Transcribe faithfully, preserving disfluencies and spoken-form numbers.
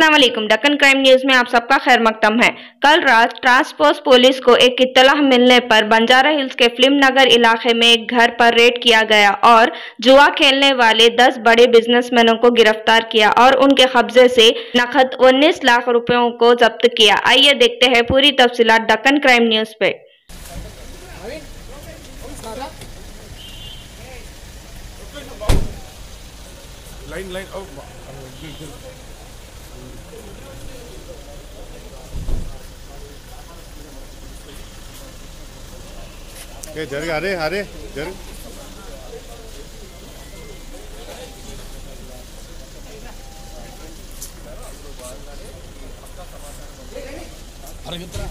अस्सलाम वालेकुम। Deccan crime news में आप सबका खैर मकदम है। कल रात टास्क फोर्स पुलिस को एक इत्तलाह मिलने पर बंजारा हिल्स के फिल्म नगर इलाके में एक घर पर रेड किया गया और जुआ खेलने वाले दस बड़े बिजनेसमैनों को गिरफ्तार किया और उनके कब्जे से नकद उन्नीस लाख रुपयों को जब्त किया। आइए देखते हैं पूरी तफसीलात दक्कन क्राइम न्यूज पे। लाइन लाइन जरूर अरे अरे जरूर अरे कितना